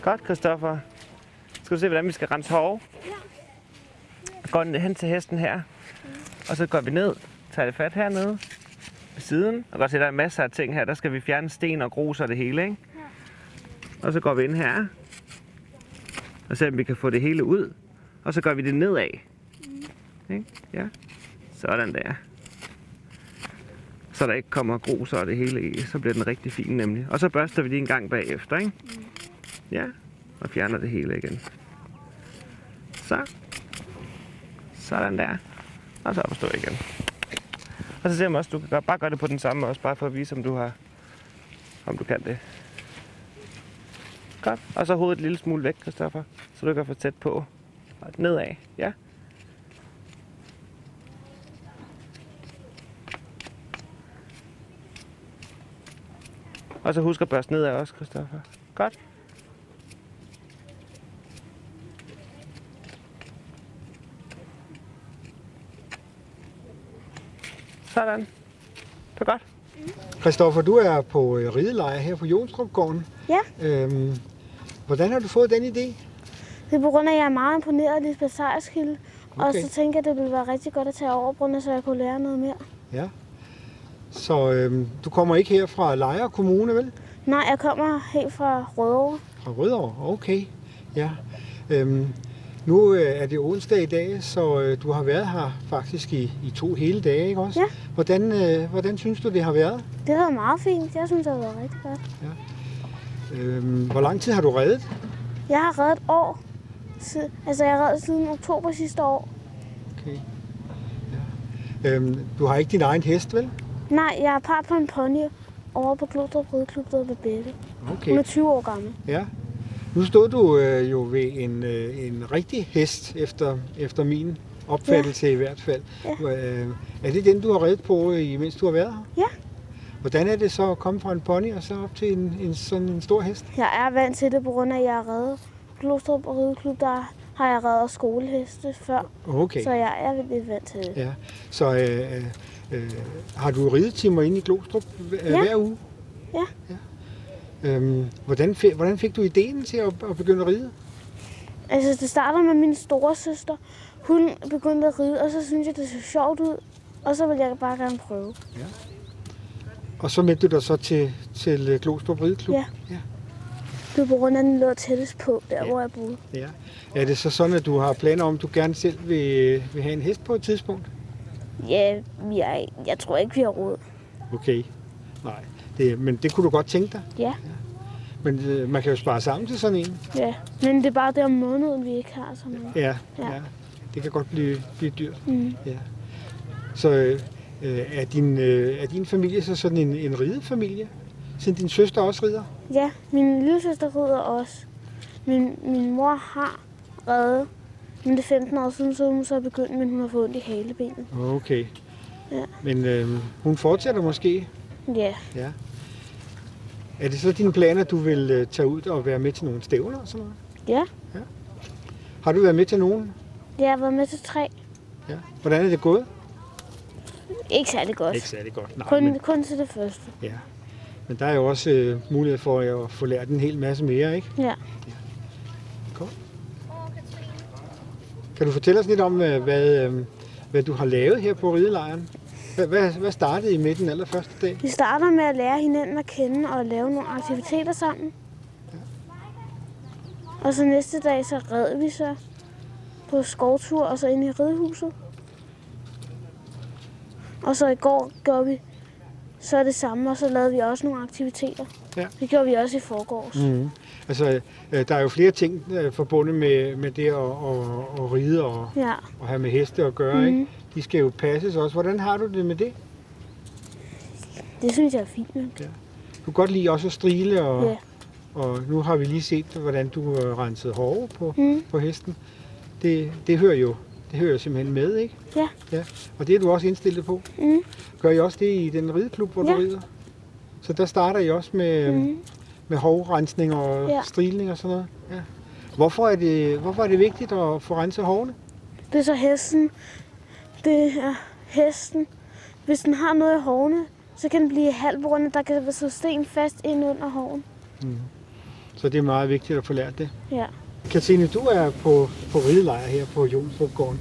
Godt, Christoffer. Skal du se, hvordan vi skal rense hove? Ja. Går hen til hesten her, og så går vi ned, tager det fat hernede ved siden, og godt se, der er masser af ting her. Der skal vi fjerne sten og grus og det hele, ikke? Ja. Og så går vi ind her, og ser om vi kan få det hele ud, og så gør vi det nedad. Ikke? Ja. Sådan der. Så der ikke kommer grus og det hele i, så bliver den rigtig fin nemlig. Og så børster vi det en gang bagefter, ikke? Ja, og fjerner det hele igen. Så. Sådan der. Og så op og stå igen. Og så ser man også, du kan bare gøre det på den samme også, bare for at vise, om du kan det. Godt. Og så hovedet et lille smule væk, Christoffer, så du kan få tæt på. Og nedad, ja. Og så husk at børste nedad også, Christoffer. Godt. Sådan. Det er godt. Christoffer, du er på ridelejr her på Jonstrupgården. Ja. Hvordan har du fået den idé? Det er på grund af, at jeg er meget imponeret af Lisbeth Sejerskilde. Okay. Og så tænker jeg, at det ville være rigtig godt at tage over, så jeg kunne lære noget mere. Ja. Så du kommer ikke her fra Lejre Kommune, vel? Nej, jeg kommer helt fra Rødovre. Fra Rødovre, okay. Ja. Nu er det onsdag i dag, så du har været her faktisk i 2 hele dage, ikke også? Ja. Hvordan synes du, det har været? Det har været meget fint. Jeg synes, det har været rigtig godt. Ja. Hvor lang tid har du reddet? Jeg har reddet et år. Altså, jeg har reddet siden oktober sidste år. Okay. Ja. Du har ikke din egen hest, vel? Nej, jeg er part på en pony over på Glostrup Rideklub, der ved Bette. Okay. Hun er 20 år gammel. Ja. Nu stod du jo ved en rigtig hest, efter min opfattelse i hvert fald. Ja. Er det den, du har reddet på, mens du har været her? Ja. Hvordan er det så at komme fra en pony og så op til sådan en stor hest? Jeg er vant til det, på grund af, at jeg har reddet Glostrup Rideklub, der har jeg reddet skoleheste før. Okay. Så jeg er lidt vant til det. Ja. Så har du ridetimer inde i Glostrup hver uge? Ja. Hvordan fik du ideen til at begynde at ride? Altså, det starter med min store søster. Hun begyndte at ride, og så synes jeg, det så sjovt ud. Og så ville jeg bare gerne prøve. Ja. Og så meldte du dig så til Glostrup Rideklub? Ja. Det er på grund af, at den lå tættest på, hvor jeg boede. Ja. Er det så sådan, at du har planer om, at du gerne selv vil have en hest på et tidspunkt? Ja, jeg tror ikke, vi har råd. Okay. Nej. Men det kunne du godt tænke dig? Ja. Men man kan jo spare sammen til sådan en. Ja, men det er bare det om måneden, vi ikke har så meget. Ja. Det kan godt blive dyrt. Mm. Ja. Så er din familie så sådan en ridefamilie? Siden din søster også rider? Ja, min lille søster rider også. Min mor har reddet, men det er 15 år siden, så hun så begyndt, men hun har fået ondt i halebenet. Okay. Ja. Men hun fortsætter måske? Ja. Ja. Er det så dine planer, du vil tage ud og være med til nogle stævner og sådan noget? Ja. Har du været med til nogen? Jeg har været med til 3. Ja. Hvordan er det gået? Ikke særlig godt. Ikke særlig godt. Nej, kun til det første. Ja. Men der er jo også mulighed for at få lært en hel masse mere, ikke? Ja. Godt. Kan du fortælle os lidt om, hvad du har lavet her på ridelejren? Hvad startede I med den allerførste dag? Vi starter med at lære hinanden at kende og lave nogle aktiviteter sammen. Ja. Og så næste dag, så red vi så på skovtur og så ind i ridehuset. Og så i går gjorde vi så det samme, og så lavede vi også nogle aktiviteter. Ja. Det gjorde vi også i forgårs. Mm-hmm. Altså, der er jo flere ting forbundet med det at ride og have med heste at gøre, ikke? De skal jo passes også. Hvordan har du det med det? Det synes jeg er fint nok. Ja. Du kan godt lide også at strile, og nu har vi lige set, hvordan du rensede hove på hesten. Det hører jo simpelthen med, ikke? Ja. Og det er du også indstillet på. Mm. Gør I også det i den rideklub, hvor du rider? Så der starter I også med hovrensning og strilning og sådan noget? Ja. Hvorfor er det vigtigt at få renset hovene? Det er så hesten. Det er hesten. Hvis den har noget i hovene, så kan den blive halv, på grund af, at der kan være så sten fast ind under hoven. Mm. Så det er meget vigtigt at få lært det. Ja. Katrine, du er på ridelejr her på Jonstrupgården.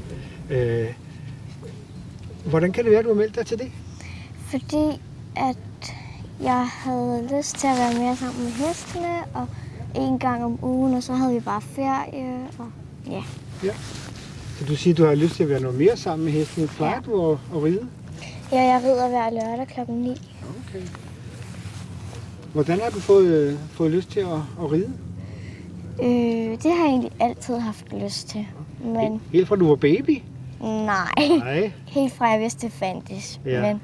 Hvordan kan det være, at du har meldt dig til det? Fordi at jeg havde lyst til at være mere sammen med hestene, og en gang om ugen, og så havde vi bare ferie, og ja. Ja. Så du siger, at du har lyst til at være noget mere sammen med hestene. Plejer du at ride? Ja, jeg rider hver lørdag kl. 9. Okay. Hvordan har du fået lyst til at ride? Det har jeg egentlig altid haft lyst til. Men Helt fra du var baby? nej. Helt fra jeg vidste, det fandtes. Ja. Men,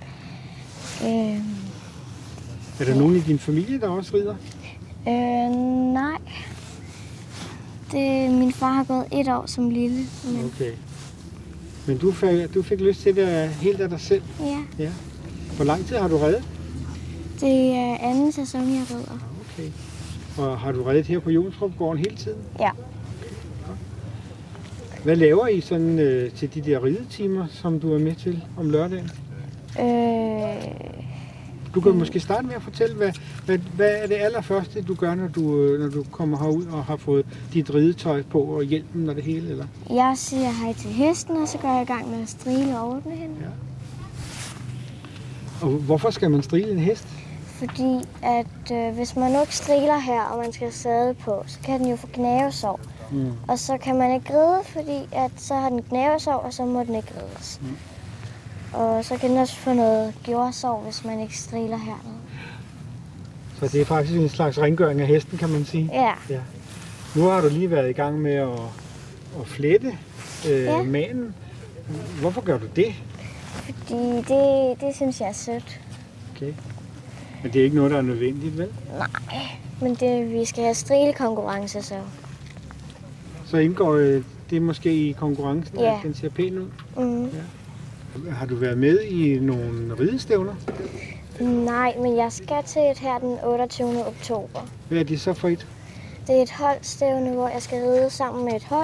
Er der nogen i din familie, der også rider? nej. Min far har gået 1 år som lille. Men, Okay. Men du fik lyst til det helt af dig selv? ja, Hvor lang tid har du reddet? det er anden sæson, jeg rider. Okay. Og har du reddet her på Jonstrupgården hele tiden? Ja. Hvad laver I sådan til de der ridetimer, som du er med til om lørdagen? Du kan måske starte med at fortælle, hvad er det allerførste, du gør, når du kommer herud og har fået dit ridetøj på og hjelmen og det hele? Eller? Jeg siger hej til hesten, og så går jeg i gang med at strile og ordne hende. Ja. Og hvorfor skal man strile en hest? Fordi at hvis man nu ikke striler her, og man skal sadle på, så kan den jo få gnavesår. Mm. Og så kan man ikke ride, fordi at så har den gnavesår, og så må den ikke rides. Mm. Og så kan den også få noget gjordsår, hvis man ikke striler hernede. Så det er faktisk en slags rengøring af hesten, kan man sige? Ja. Ja. Nu har du lige været i gang med at flette manen. Hvorfor gør du det? Fordi det synes jeg er sødt. Okay. Men det er ikke noget, der er nødvendigt, vel? Nej, men vi skal have strilekonkurrence, så. indgår det måske i konkurrencen, Ja. at den ser pæn ud? Mm. Ja. Har du været med i nogle ridestævner? Nej, men jeg skal til et her den 28. oktober. Hvad er det så for et? Det er et holdstævne, hvor jeg skal ride sammen med et hold.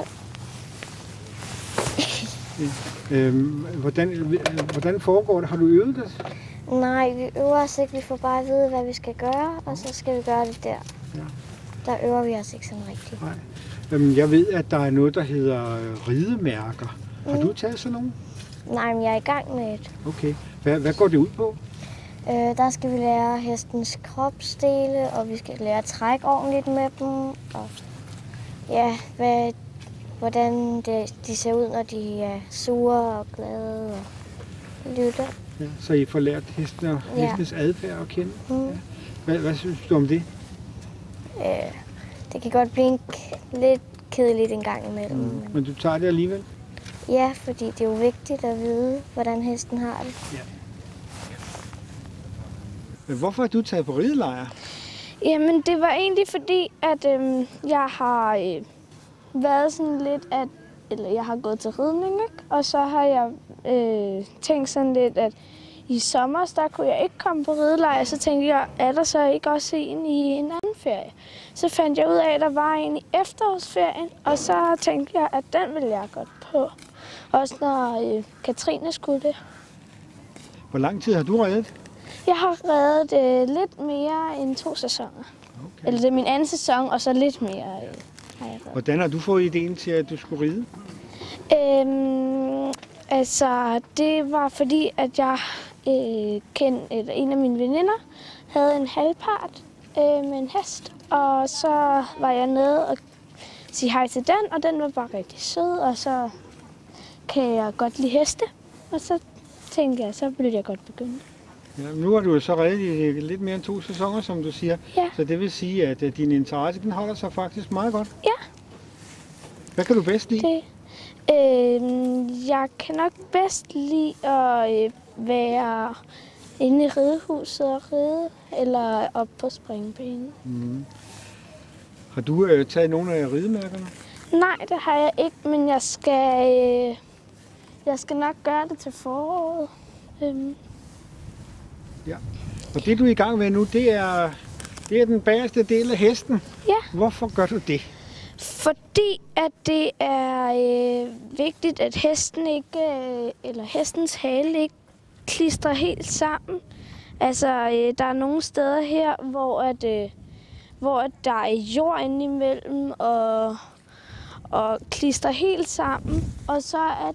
Hvordan foregår det? Har du øvet det? Nej, vi øver os ikke. Vi får bare at vide, hvad vi skal gøre, og så skal vi gøre det der. Ja. Der øver vi os ikke sådan rigtigt. Nej. Jeg ved, at der er noget, der hedder ridemærker. Har du taget sådan nogle? Nej, men jeg er i gang med et. Okay. Hvad går det ud på? Der skal vi lære hestens kropsdele, og vi skal lære at trække ordentligt med dem. Og ja, hvordan de ser ud, når de er sure og glade og lytter. Ja, så I får lært hesten og hestens adfærd at kende? Mm. Ja. Hvad synes du om det? Det kan godt blive lidt kedeligt en gang imellem. Mm. Men du tager det alligevel? Ja, fordi det er jo vigtigt at vide, hvordan hesten har det. Ja. Men hvorfor har du taget på ridelejr? Jamen, det var egentlig fordi, at jeg har været sådan lidt, eller jeg har gået til ridning, ikke? Og så har jeg tænkt sådan lidt, at i sommer, der kunne jeg ikke komme på ridelejr. Så tænkte jeg, er der så ikke også en i en anden ferie? Så fandt jeg ud af, at der var en i efterårsferien, og så tænkte jeg, at den ville jeg godt på. Også når Katrine skulle det. Hvor lang tid har du reddet? Jeg har reddet lidt mere end 2 sæsoner. Okay. Eller det er min anden sæson, og så lidt mere har jeg reddet. Hvordan har du fået ideen til, at du skulle ride? Altså, det var fordi, at jeg eller en af mine veninder havde en halvpart med en hest. Og så var jeg nede og sige hej til den, og den var bare rigtig sød, og så kan jeg godt lide heste. Og så tænkte jeg, så ville jeg godt begynde. Ja, nu har du jo så reddet i lidt mere end 2 sæsoner, som du siger. Ja. Så det vil sige, at din interesse, den holder sig faktisk meget godt. Ja. Hvad kan du bedst lide? Det, jeg kan nok bedst lide at være inde i ridehuset og ride, eller op på springbanen. Mm. Har du taget nogle af ridemærkerne? Nej, det har jeg ikke, men jeg skal nok gøre det til foråret. Ja. Og det, du er i gang med nu, det er den bagerste del af hesten. Ja. Hvorfor gør du det? Fordi at det er vigtigt, at hesten ikke, eller hestens hale ikke klistrer helt sammen. Altså, der er nogle steder her, hvor der er jord inde imellem og klister helt sammen. Og så er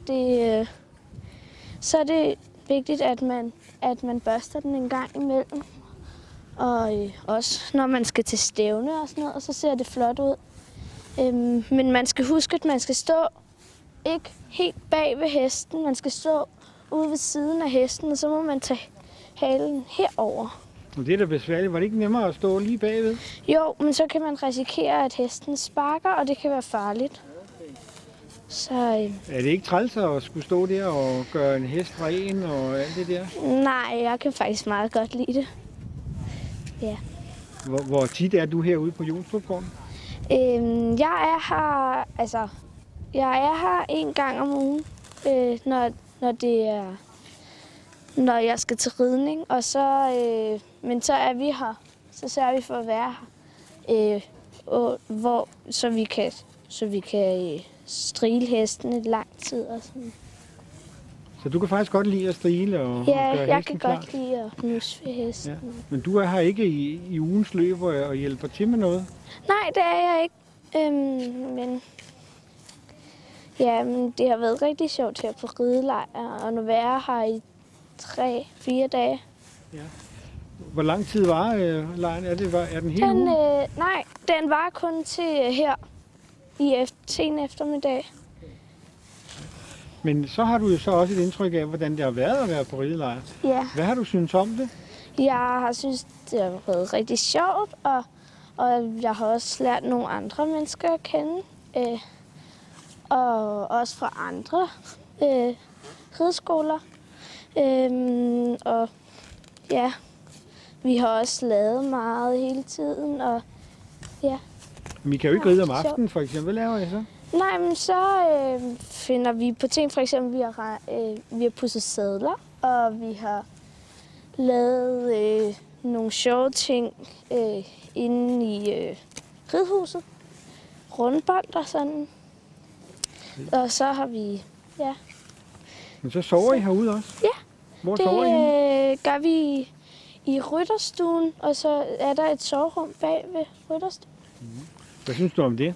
det vigtigt, at man børster den en gang imellem. Og også når man skal til stævne og sådan noget, og så ser det flot ud. Men man skal huske, at man skal stå ikke helt bag ved hesten. Man skal stå ude ved siden af hesten, og så må man tage halen herover. Og det er da besværligt. Var det ikke nemmere at stå lige bagved? Jo, men så kan man risikere, at hesten sparker, og det kan være farligt. Så, Er det ikke træls at skulle stå der og gøre en hest ren og alt det der? nej, jeg kan faktisk meget godt lide det. Ja. Hvor tit er du herude på Jonstrupgården? Jeg er her en gang om ugen, når jeg skal til ridning, og så, men så er vi her. Så sørger vi for at være her, så vi kan strile hesten i lang tid og sådan. Så du kan faktisk godt lide at strile og Ja, gøre jeg hesten kan klar? godt lide at nusse ved hesten. Ja. Men du er her ikke i ugens løb og hjælper til med noget? Nej, det er jeg ikke. Men det har været rigtig sjovt her på ridelejr, og nu være her i 3-4 dage. Ja. Hvor lang tid var lejren? Er den hele ugen? Nej, den var kun til her i sen eftermiddag. Men så har du jo så også et indtryk af, hvordan det har været at være på ridelejr. Ja, Hvad har du syntes om det? jeg har synes det har været rigtig sjovt, og jeg har også lært nogle andre mennesker at kende. Og også fra andre rideskoler. Og ja, vi har også lavet meget hele tiden, og ja. Men I kan jo ikke ride om aftenen, for eksempel. Hvad laver I så? Nej, men så finder vi på ting, for eksempel vi har pudset sadler, og vi har lavet nogle sjove ting inde i ridhuset. Rundbold og sådan. Og så har vi, ja. Men så sover I herude også? Ja. Hvor sover I henne? Det gør vi i rytterstuen, og så er der et soverum bag ved rytterstuen. Hvad synes du om det?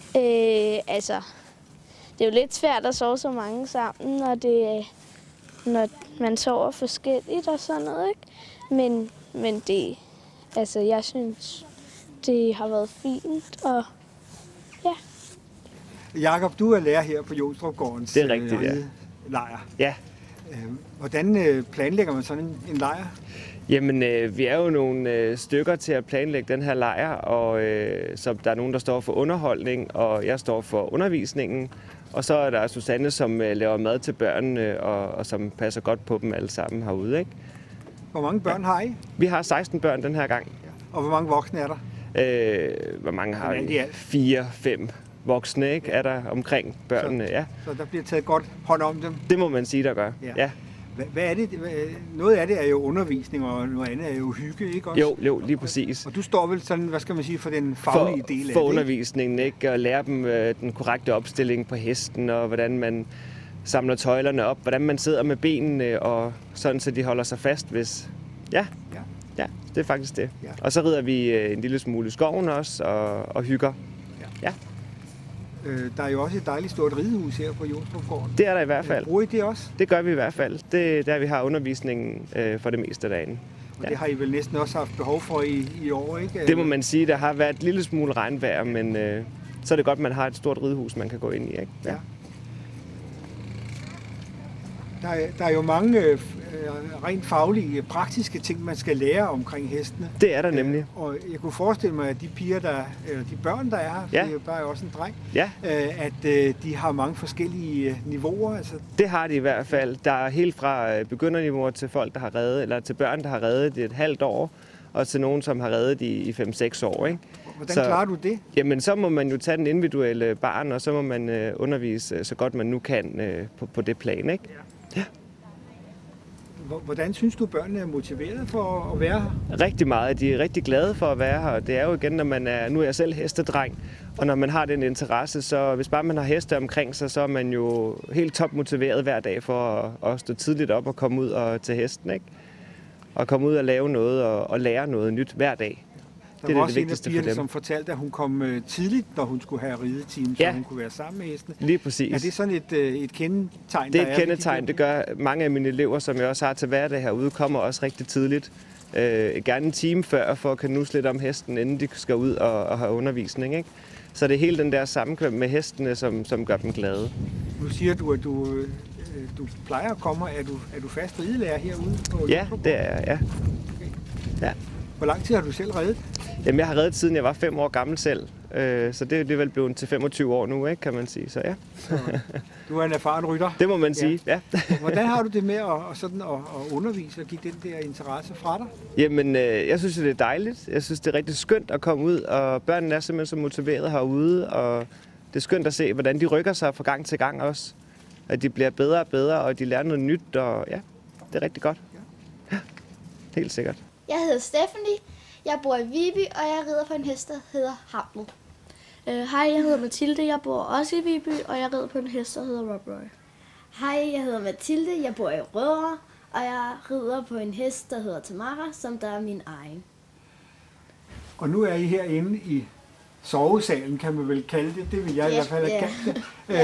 Det er jo lidt svært at sove så mange sammen, når man sover forskelligt og sådan noget, ikke? Men jeg synes, det har været fint, og ja. Jakob, du er lærer her på Jonstrupgårdens Det er rigtigt, ja. lejr. Ja. Hvordan planlægger man sådan en lejr? Jamen, vi er jo nogle stykker til at planlægge den her lejr, og så der er nogen, der står for underholdning, og jeg står for undervisningen. Og så er der Susanne, som laver mad til børnene, og som passer godt på dem alle sammen herude, ikke? Hvor mange børn har I? Vi har 16 børn den her gang. Og hvor mange voksne er der? Hvor mange har Alt i vi? alt. 4-5 voksne, ikke? Er der omkring børnene, ja. Så der bliver taget godt hånd om dem? Det må man sige, der gør, ja. Hvad er det? Noget af det er jo undervisning, og noget andet er jo hygge, ikke også? Jo, lige præcis. Og du står vel sådan, hvad skal man sige, for den faglige del af det, for ikke? undervisningen, ikke? Og lære dem den korrekte opstilling på hesten, og hvordan man samler tøjlerne op, hvordan man sidder med benene, og sådan, så de holder sig fast, hvis... Ja, det er faktisk det. Ja. Og så rider vi en lille smule i skoven også, og hygger. Ja. Der er jo også et dejligt stort ridehus her på Jonstrupgården. Det er der i hvert fald. Bruger I det også? Det gør vi i hvert fald. Det er der, vi har undervisningen for det meste af dagen. Og det har I vel næsten også haft behov for i år, ikke? Det må man sige. Der har været et lille smule regnvejr, men så er det godt, at man har et stort ridehus, man kan gå ind i, ikke? Ja. Der er jo mange rent faglige, praktiske ting, man skal lære omkring hestene. Det er der nemlig. Og jeg kunne forestille mig, at de børn, der er her, Ja. for det er bare også en dreng, Ja. at de har mange forskellige niveauer. Altså, Det har de i hvert fald. Der er helt fra begynderniveau til folk, der har reddet, eller til børn, der har reddet i et halvt år, og til nogen, som har reddet i 5-6 år, ikke? hvordan klarer du det? Jamen, så må man jo tage den individuelle barn, og så må man undervise så godt man nu kan på det plan, ikke? Ja. Hvordan synes du, børnene er motiveret for at være her? Rigtig meget. De er rigtig glade for at være her, og det er jo igen, når man er... Nu er jeg selv hestedreng, og når man har den interesse, så hvis bare man har heste omkring sig, så er man jo helt topmotiveret hver dag for at stå tidligt op og komme ud og til hesten, ikke? Og komme ud og lave noget og lære noget nyt hver dag. Der var det også en af vigtigste for pigerne, dem. som fortalte, at hun kom tidligt, når hun skulle have rideteam, så Ja. hun kunne være sammen med hestene. Lige præcis. Er det sådan et kendetegn, Det er der et kendetegn. Det gør mange af mine elever, som jeg også har til hverdag herude, kommer også rigtig tidligt. Gerne en time før, for at kan nus lidt om hesten, inden de skal ud og have undervisning. Ikke? Så det er hele den der sammenkvem med hestene, som gør dem glade. Nu siger du, at du plejer at komme. Er du fast ridelærer herude på Ja, Jomfruborg? det er jeg. Ja. Ja. Hvor lang tid har du selv reddet? Jamen, jeg har reddet siden jeg var 5 år gammel selv. Så det er vel blevet til 25 år nu, ikke, kan man sige. Så ja, Du er en erfaren rytter. det må man sige. Ja. Hvordan har du det med at undervise og give den der interesse fra dig? Jamen, jeg synes, det er dejligt. Jeg synes, det er rigtig skønt at komme ud, og børnene er simpelthen så motiveret herude, og det er skønt at se, hvordan de rykker sig fra gang til gang også. At de bliver bedre og bedre, og de lærer noget nyt, og ja, det er rigtig godt. Ja, helt sikkert. Jeg hedder Stephanie, jeg bor i Viby, og jeg rider på en hest, der hedder Hamlet. Hej, jeg hedder Mathilde, jeg bor også i Viby, og jeg rider på en hest, der hedder Rob Roy. Hej, jeg hedder Mathilde, jeg bor i Rødovre, og jeg rider på en hest, der hedder Tamara, som der er min egen. Og nu er I herinde i sovesalen, kan man vel kalde det. Det vil jeg i hvert fald have kaldt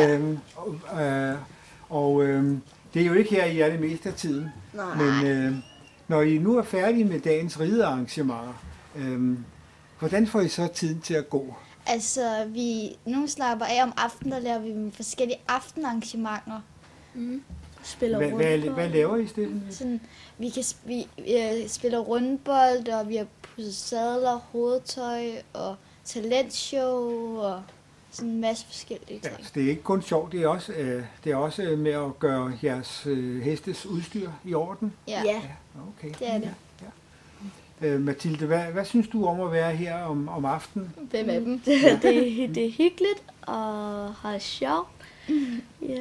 det. Det er jo ikke her, I er det meste af tiden. Nej. Men når I nu er færdige med dagens ridearrangementer, hvordan får I så tiden til at gå? Altså, nu slapper af om aftenen, der laver vi forskellige aftenarrangementer. Spiller Hvad laver I, Steffen? Sådan, vi spiller rundbold, og vi har pudset sadler, hovedtøj og talentshow og sådan en masse forskellige ting. Ja, så det er ikke kun sjovt, det er også med at gøre jeres hestes udstyr i orden? Ja, Okay. det er det. Mathilde, hvad synes du om at være her om aftenen? Hvem af dem? Det er hyggeligt og har sjovt. Ja.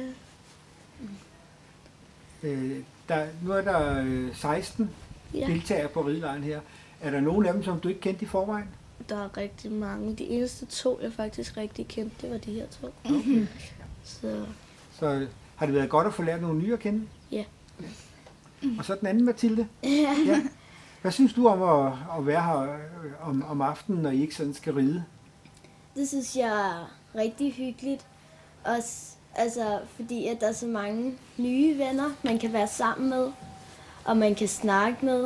Nu er der 16 deltagere på ridelejren her. Er der nogen af dem, som du ikke kendte i forvejen? Der er rigtig mange. De eneste 2, jeg faktisk rigtig kendte, det var de her 2. Okay. Så har det været godt at få lært nogle nye at kende? Ja. Og så den anden, Mathilde? Ja. Hvad synes du om at være her om aftenen, når I ikke sådan skal ride? Det synes jeg er rigtig hyggeligt. Også, altså, fordi at der er så mange nye venner, man kan være sammen med, og man kan snakke med.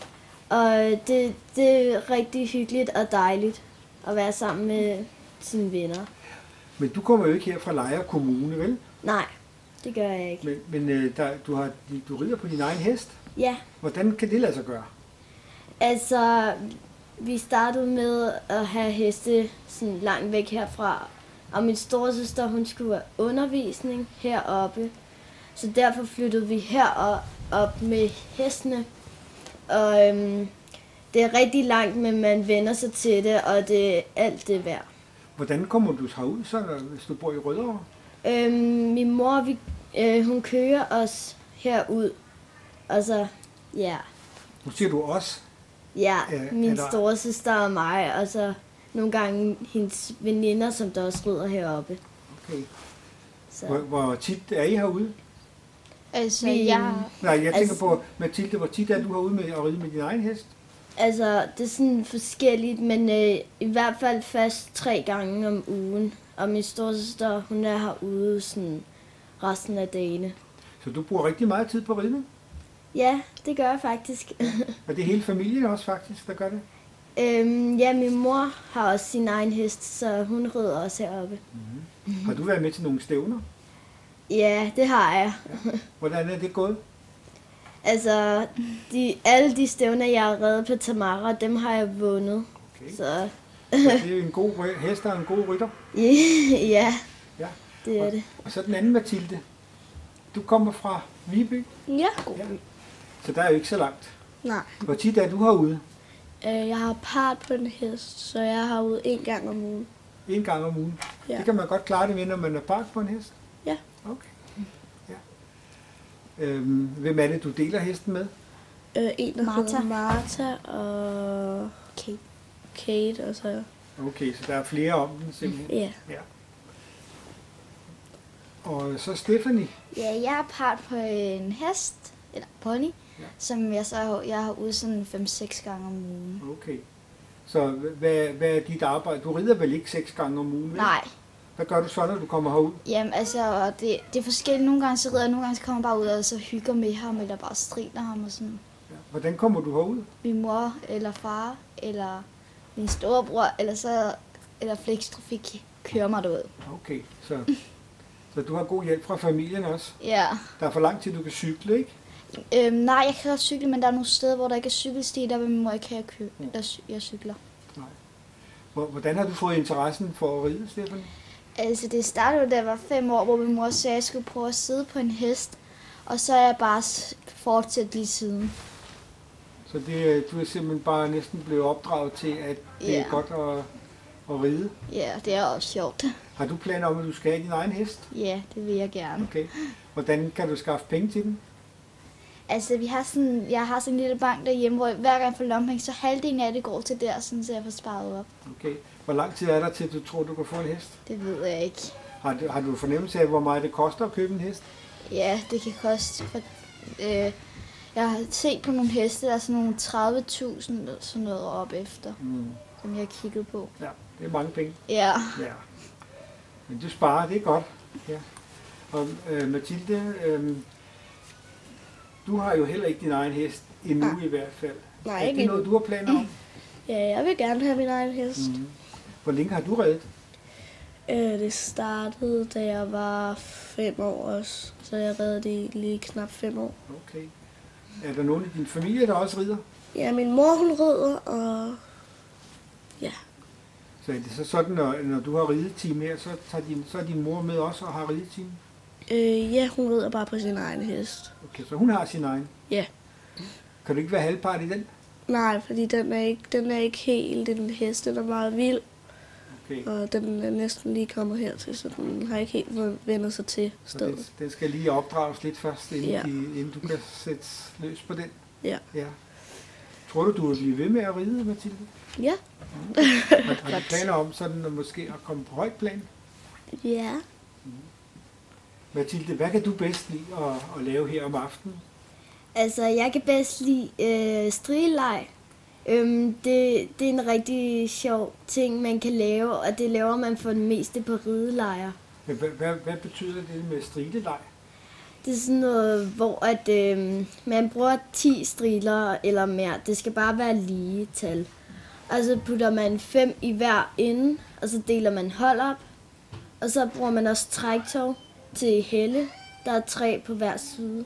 Og det er rigtig hyggeligt og dejligt at være sammen med sine venner. Men du kommer jo ikke her fra Lejre Kommune, vel? Nej, det gør jeg ikke. Men du rider på din egen hest? Ja, Hvordan kan det lade sig gøre? altså vi startede med at have heste sådan langt væk herfra. Og min storesøster, hun skulle have undervisning heroppe. Så derfor flyttede vi herop med hestene. Og det er rigtig langt, men man vender sig til det, og det er alt det værd. Hvordan kommer du herud, så, hvis du bor i Rødovre? Min mor, hun kører os herud. Og så, ja. Nu siger du også. Ja, min er der- storesøster og mig, og så nogle gange hendes veninder, som der også rider heroppe. Okay. Så. Hvor tit er I herude? Altså, Vi- Nej, jeg tænker på, Mathilde, hvor tit er du herude med at ride med din egen hest? Altså, det er sådan forskelligt, men i hvert fald fast 3 gange om ugen. Og min storesøster, hun er herude sådan resten af dagene. Så du bruger rigtig meget tid på ridning? Ja, det gør jeg faktisk. Og det er hele familien også faktisk, der gør det? Ja, min mor har også sin egen hest, så hun rider også heroppe. Har du været med til nogle stævner? Ja, det har jeg. Hvordan er det gået? Altså, alle de stævner, jeg har reddet på Tamara, dem har jeg vundet. Okay. Så Så det er en god hest og en god rytter. ja, Ja. det er det. Og så den anden, Mathilde. Du kommer fra Viby, ja. ja. Så der er jo ikke så langt. Nej. Hvor tit er du herude? Jeg har part på en hest, så jeg har ude 1 gang om ugen. En gang om ugen. Ja. Det kan man godt klare det med, når man er part på en hest? Ja. Okay. Ja. Hvem er det, du deler hesten med? En, der hedder Martha og Kate og så... Okay, så der er flere om den simpelthen. Ja. Ja. Og så Stephanie. Ja, jeg er part på en hest, eller pony, som jeg har ude sådan 5-6 gange om ugen. Okay. Så hvad er dit arbejde? Du rider vel ikke 6 gange om ugen? Vel? Nej. Hvad gør du så, når du kommer herud? Jamen, altså, det er forskelligt. Nogle gange så rider jeg, nogle gange så kommer jeg bare ud og så hygger med ham, eller bare striler ham og sådan. Ja. Hvordan kommer du herud? Min mor, eller far, eller min storebror, eller Flextrafik kører mig derud. Okay, så du har god hjælp fra familien også? Ja. Der er for lang tid, du kan cykle, ikke? Nej, jeg kan godt cykle, men der er nogle steder, hvor der ikke er cykelsti, der vil min mor ikke have, jeg cykler. Nej. Hvordan har du fået interessen for at ride, Stefanie? Altså, det startede, da jeg var 5 år, hvor min mor sagde, at jeg skulle prøve at sidde på en hest, og så er jeg bare fortsat lige siden. Så du er simpelthen bare næsten blevet opdraget til, at det er godt at ride? Ja, det er også sjovt. Har du planer om, at du skal have din egen hest? Ja, det vil jeg gerne. Okay. Hvordan kan du skaffe penge til den? Altså, jeg har sådan en lille bank derhjemme, hvor hver gang jeg får lommepenge, så halvdelen af det går til der, sådan, så jeg får sparet op. Okay. Hvor lang tid er der til, du tror, du kan få en hest? Det ved jeg ikke. Har du fornemmelse af, hvor meget det koster at købe en hest? Ja, det kan koste. Jeg har set på nogle heste, der er sådan nogle 30.000 sådan noget op efter, som jeg har kigget på. Ja, det er mange penge. Ja. Ja. Men du sparer, det er godt. Ja. Og Mathilde, du har jo heller ikke din egen hest endnu i hvert fald. Nej, er ikke det noget, du har planer om? Ja, jeg vil gerne have min egen hest. Hvor længe har du reddet? Det startede, da jeg var 5 år også, så jeg redde det i lige knap 5 år. Okay. Er der nogen i din familie, der også rider? Ja, min mor hun rider, og ja. Så er det så sådan, når du har rideteam her, så er din mor med også og har rideteam? Ja, hun rider bare på sin egen hest. Okay, så hun har sin egen? Ja. Kan du ikke være halvpart i den? Nej, fordi den er ikke helt, den hest, den er meget vild. Okay. Og den er næsten lige kommet hertil, så den har ikke helt vendt sig til stedet. Så den skal lige opdrages lidt først, inden du kan sætte løs på den? Ja. Tror du vil blive ved med at ride, Mathilde? Ja. Har du planer om sådan at måske at komme på højt plan? Ja. Mathilde, hvad kan du bedst lide at lave her om aftenen? Altså, jeg kan bedst lide strileleg. Det er en rigtig sjov ting, man kan lave, og det laver man for det meste på ridelejre. Hvad betyder det med strileleg? Det er sådan noget, hvor man bruger 10 striler eller mere. Det skal bare være lige tal. Og så putter man 5 i hver ende, og så deler man hold op. Og så bruger man også træktog til helle. Der er 3 på hver side.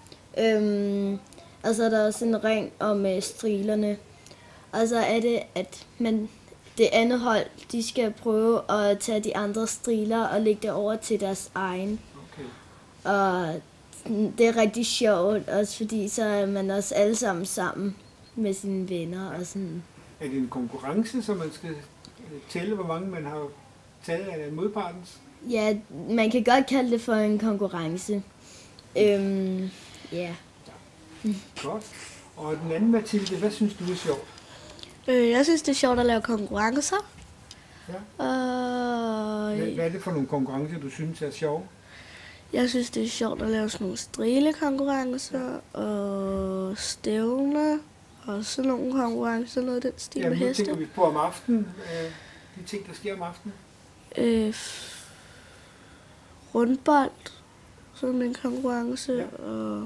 Og så er der også en ring om strilerne. Og så er det, at det andet hold, de skal prøve at tage de andre striler og lægge det over til deres egen. Okay. Og det er rigtig sjovt, også fordi så er man også alle sammen med sine venner og sådan. Er det en konkurrence, så man skal tælle, hvor mange man har taget af modpartens? Ja, man kan godt kalde det for en konkurrence. Ja. Godt. Og den anden, Mathilde, hvad synes du er sjovt? Jeg synes, det er sjovt at lave konkurrencer. Ja. Hvad er det for nogle konkurrencer, du synes er sjove? Jeg synes, det er sjovt at lave sådan nogle strilekonkurrencer og stævner og sådan nogle konkurrencer, noget af den stil med heste. Nu tænker vi på om aftenen, de ting, der sker om aftenen. Rundbold, sådan en konkurrence, og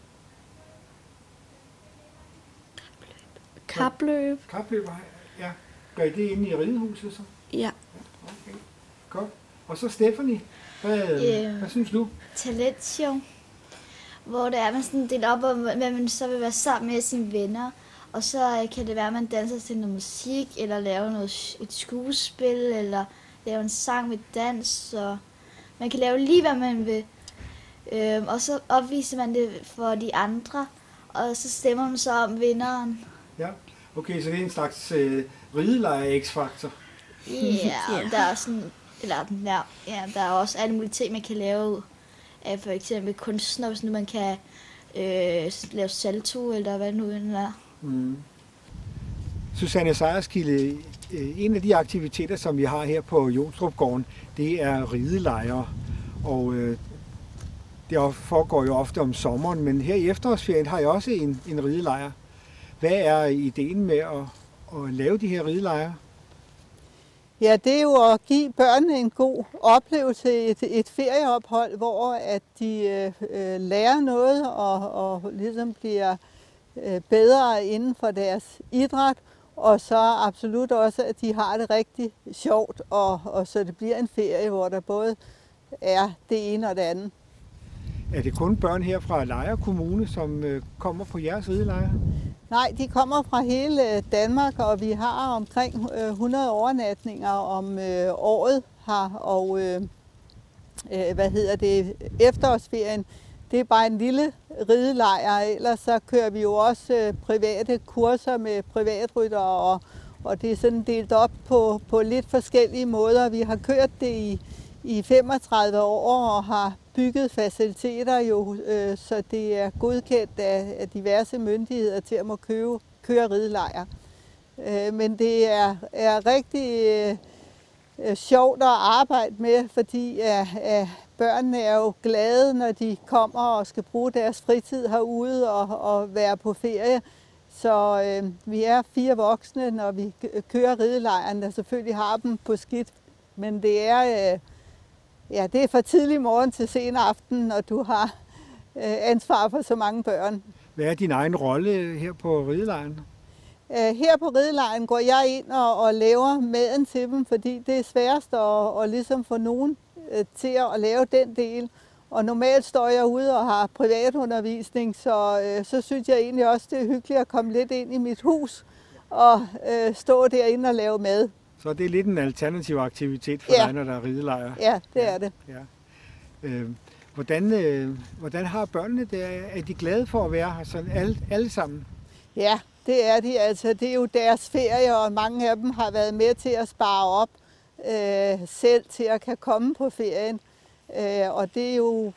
kapløb. Kapløb, ja. Gør I det inde i ridehuset så? Ja. Okay, godt. Og så Stefanie, hvad synes du? Talentshow, hvor det er, man sådan deler op om, hvad man så vil være sammen med sine venner. Og så kan det være, at man danser til noget musik, eller laver et skuespil, eller lave en sang med dans. Og man kan lave lige, hvad man vil. Og så opviser man det for de andre, og så stemmer man så om vinderen. Ja, okay, så det er en slags rideleje X-faktor. Ja, der er sådan, der er også alle mulige ting, man kan lave af for eksempel kunstner, hvis nu man kan lave salto, eller hvad nu end er. Susanne Sejerskilde, en af de aktiviteter, som vi har her på Jonstrupgården, det er ridelejre. Og det foregår jo ofte om sommeren, men her i efterårsferien har jeg også en ridelejr. Hvad er ideen med at lave de her ridelejre? Ja, det er jo at give børnene en god oplevelse, et ferieophold, hvor at de lærer noget og ligesom bliver bedre inden for deres idræt, og så absolut også, at de har det rigtig sjovt, og så det bliver en ferie, hvor der både er det ene og det andet. Er det kun børn her fra Lejre Kommune, som kommer på jeres ridelejre? Nej, de kommer fra hele Danmark, og vi har omkring 100 overnatninger om året her, og efterårsferien, det er bare en lille ridelejr, ellers så kører vi jo også private kurser med privatryttere, og det er sådan delt op på lidt forskellige måder. Vi har kørt det i 35 år og har bygget faciliteter jo, så det er godkendt af diverse myndigheder til at må køre ridelejre. Men det er rigtig sjovt at arbejde med, fordi børnene er jo glade, når de kommer og skal bruge deres fritid herude og være på ferie. Så vi er 4 voksne, når vi kører ridelejren, der selvfølgelig har dem på skidt. Men det er fra tidlig morgen til sen aften, når du har ansvar for så mange børn. Hvad er din egen rolle her på ridelejren? Her på ridelejren går jeg ind og laver maden til dem, fordi det er sværest at ligesom få nogen til at lave den del. Og normalt står jeg ude og har privatundervisning, så synes jeg egentlig også, det er hyggeligt at komme lidt ind i mit hus og stå derinde og lave mad. Så det er lidt en alternativ aktivitet for dig, når der er ridelejre? Ja, det er det. Ja. Hvordan har børnene det? Er de glade for at være her sådan alle sammen? Ja, det er de. Altså, det er jo deres ferie, og mange af dem har været med til at spare op selv til at kan komme på ferien. Og det er jo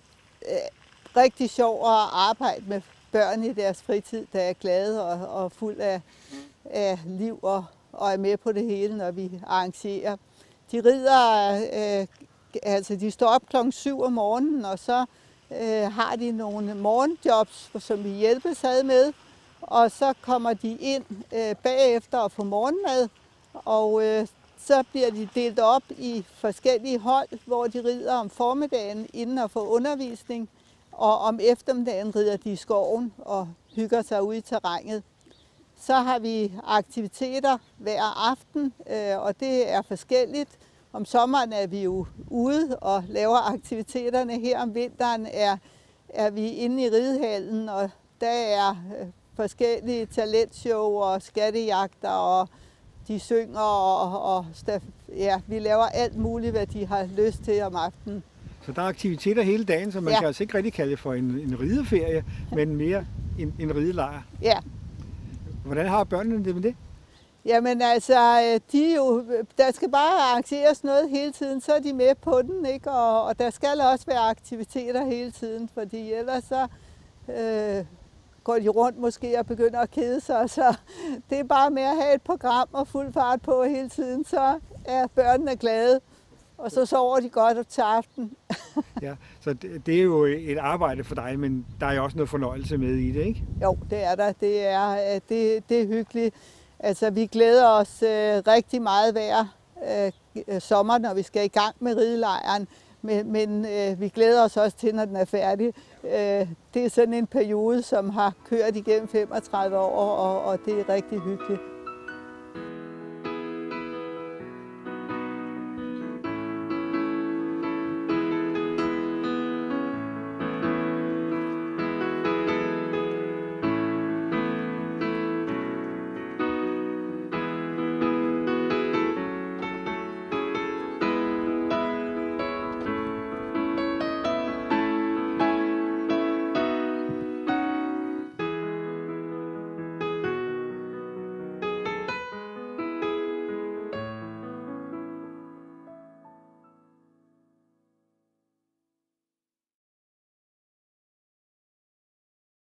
rigtig sjovt at arbejde med børn i deres fritid, der er glade og fuld af liv og er med på det hele, når vi arrangerer. De rider, de står op klokken 7 om morgenen, og så har de nogle morgenjobs, som vi hjælpes ad med, og så kommer de ind bagefter og får morgenmad, og så bliver de delt op i forskellige hold, hvor de rider om formiddagen inden at få undervisning, og om eftermiddagen rider de i skoven og hygger sig ude i terrænet. Så har vi aktiviteter hver aften, og det er forskelligt. Om sommeren er vi jo ude og laver aktiviteterne. Her om vinteren er vi inde i ridehallen, og der er forskellige talentshow og skattejagter, og de synger, og vi laver alt muligt, hvad de har lyst til om aftenen. Så der er aktiviteter hele dagen, så man kan altså ikke rigtig kalde det for en rideferie, men mere en ridelejr. Ja. Hvordan har børnene det med det? Jamen altså, der skal bare arrangeres noget hele tiden, så er de med på den, ikke? Og der skal også være aktiviteter hele tiden, fordi ellers så går de rundt måske og begynder at kede sig. Så det er bare med at have et program og fuld fart på hele tiden, så er børnene glade, og så sover de godt til aften. Ja, så det er jo et arbejde for dig, men der er jo også noget fornøjelse med i det, ikke? Jo, det er der. Det er hyggeligt. Altså, vi glæder os rigtig meget hver sommer, når vi skal i gang med ridelejren, men vi glæder os også til, når den er færdig. Det er sådan en periode, som har kørt igennem 35 år, og det er rigtig hyggeligt.